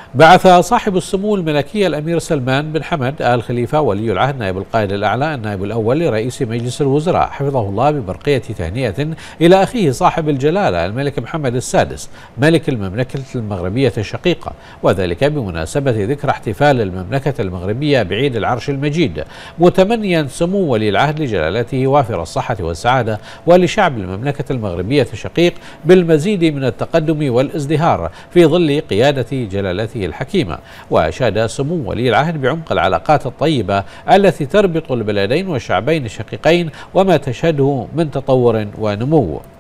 بعث صاحب السمو الملكي الأمير سلمان بن حمد آل خليفة ولي العهد نائب القائد الأعلى النائب الأول لرئيس مجلس الوزراء حفظه الله ببرقية تهنئة إلى أخيه صاحب الجلالة الملك محمد السادس ملك المملكة المغربية الشقيقة، وذلك بمناسبة ذكرى احتفال المملكة المغربية بعيد العرش المجيد، متمنيا سمو ولي العهد لجلالته وافر الصحة والسعادة ولشعب المملكة المغربية الشقيق بالمزيد من التقدم والازدهار في ظل قيادة جلالته الحكيمة. وأشاد سمو ولي العهد بعمق العلاقات الطيبة التي تربط البلدين والشعبين الشقيقين وما تشهده من تطور ونمو.